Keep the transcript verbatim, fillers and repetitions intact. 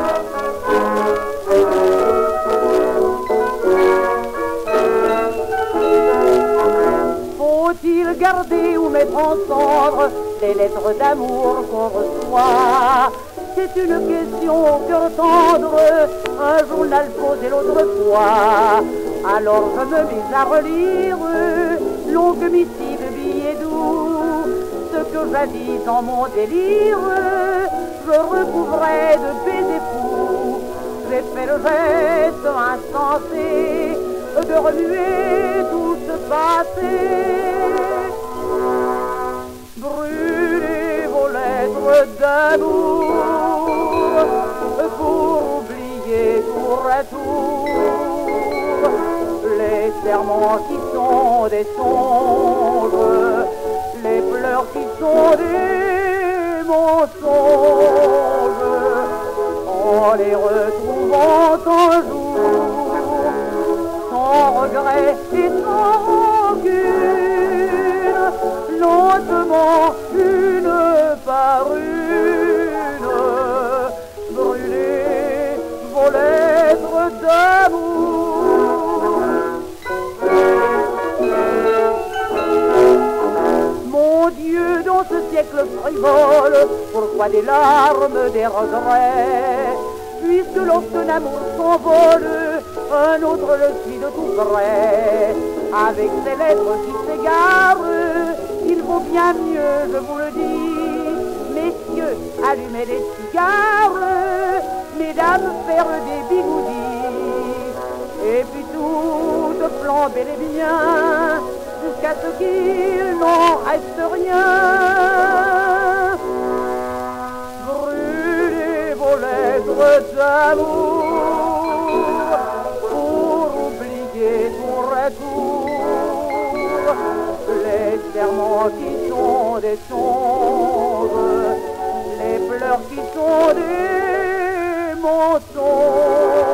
Faut-il garder ou mettre en cendre les lettres d'amour qu'on reçoit? C'est une question au cœur tendre, un journal posé l'autre fois. Alors je me mis à relire longue missive, billet doux, ce que jadis dans mon délire je recouvrais de baisers fous. J'ai fait le geste insensé de remuer tout ce passé. Brûlez vos lettres d'amour pour oublier tour à tour les serments qui sont des songes, les pleurs qui sont des mensonges. En les retrouvant un jour, sans regret et sans rancune, lentement, une par une, brûlez vos lettres d'amour. Mon Dieu, dans ce siècle frivole, pourquoi des larmes, des regrets? Puisque lorsqu'un amour s'envole, un autre le suit de tout près. Avec ces lettres qui s'égarent, il vaut bien mieux, je vous le dis, messieurs, allumer des cigares, mesdames, faire des bigoudis, et puis tout flamber les biens, jusqu'à ce qu'il n'en reste rien. Brûlez vos lettres d'amour pour oublier tour à tour les serments qui sont des songes, les pleurs qui sont des mensonges.